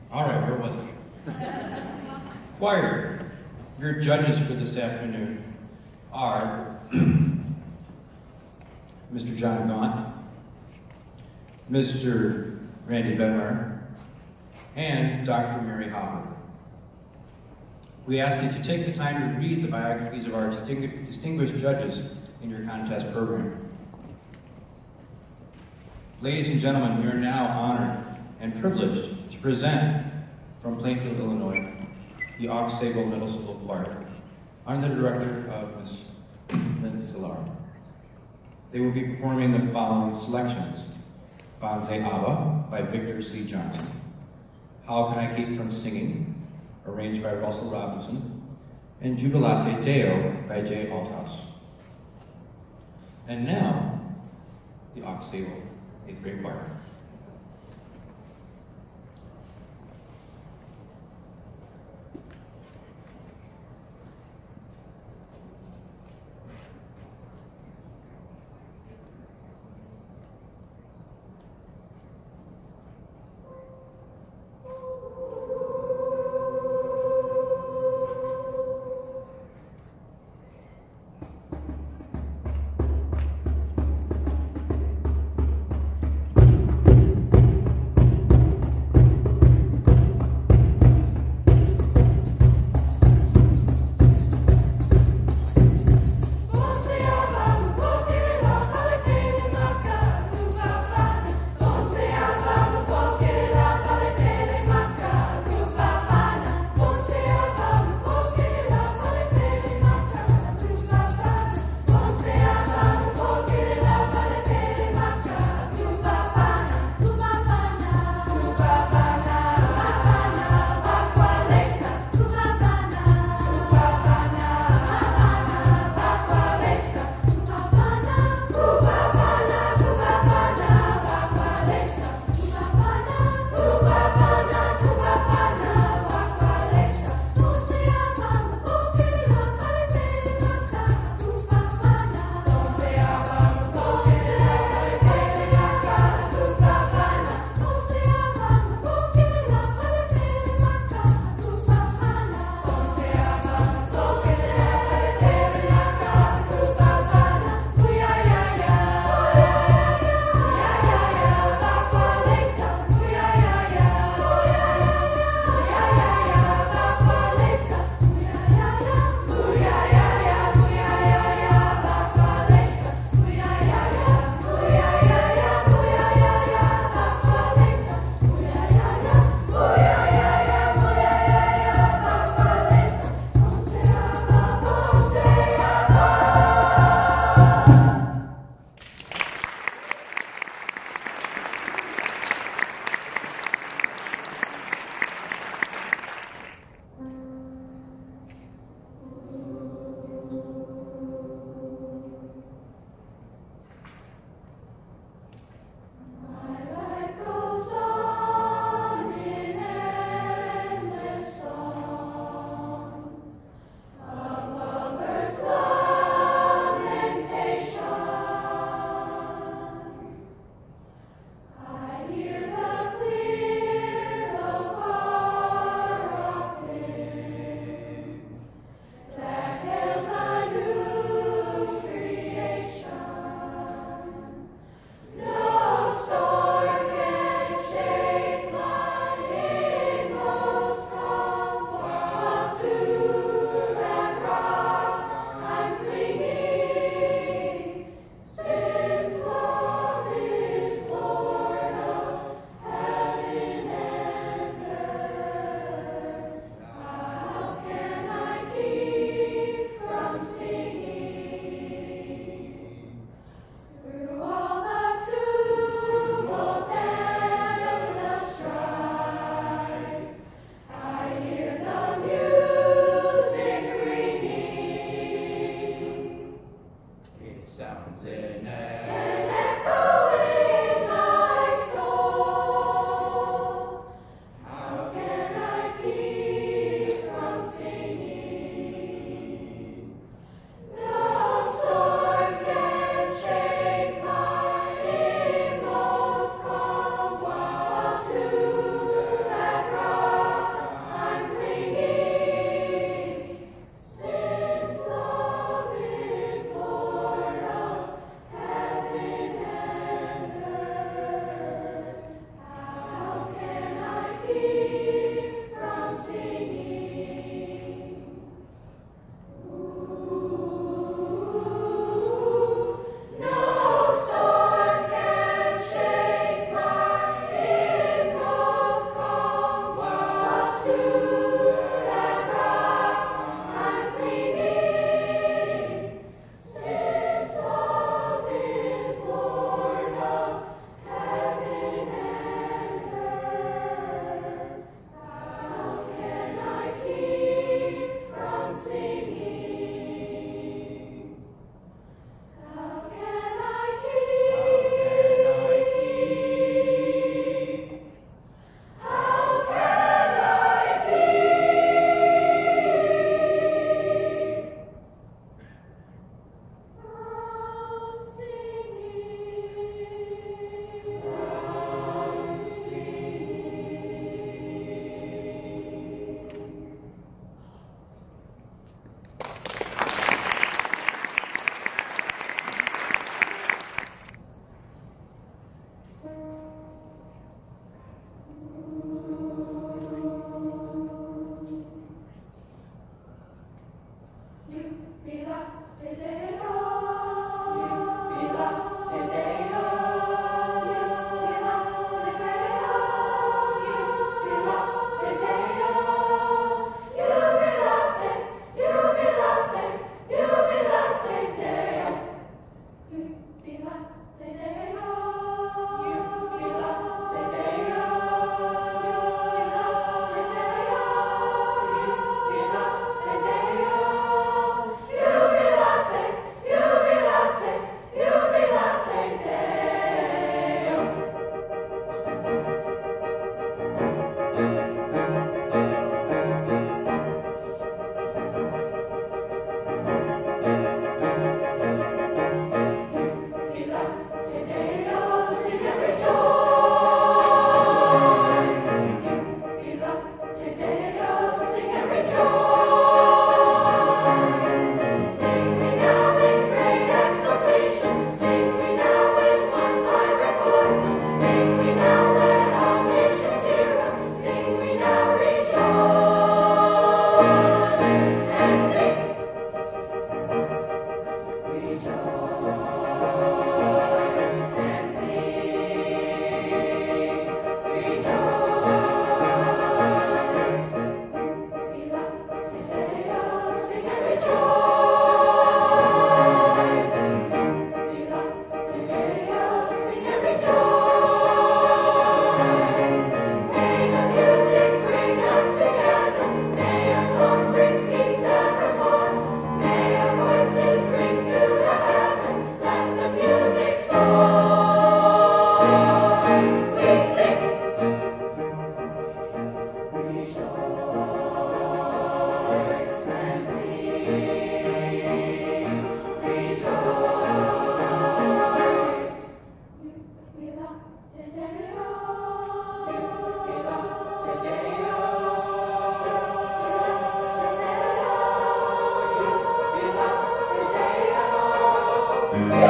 All right, where was it? Choir, your judges for this afternoon are Mr. John Gaunt, Mr. Randy Benmar, and Dr. Mary Hopper. We ask that you take the time to read the biographies of our distinguished judges in your contest program. Ladies and gentlemen, we are now honored and privileged to present from Plainfield, Illinois, the Aux Sable Middle School Choir, under the director of Ms. Lynn Cihlar. They will be performing the following selections: Bonze Abba by Victor C. Johnson, How Can I Keep From Singing, arranged by Russell Robinson, and Jubilate Deo by Jay Althouse. And now, the Aux Sable 8th grade choir. Thank you.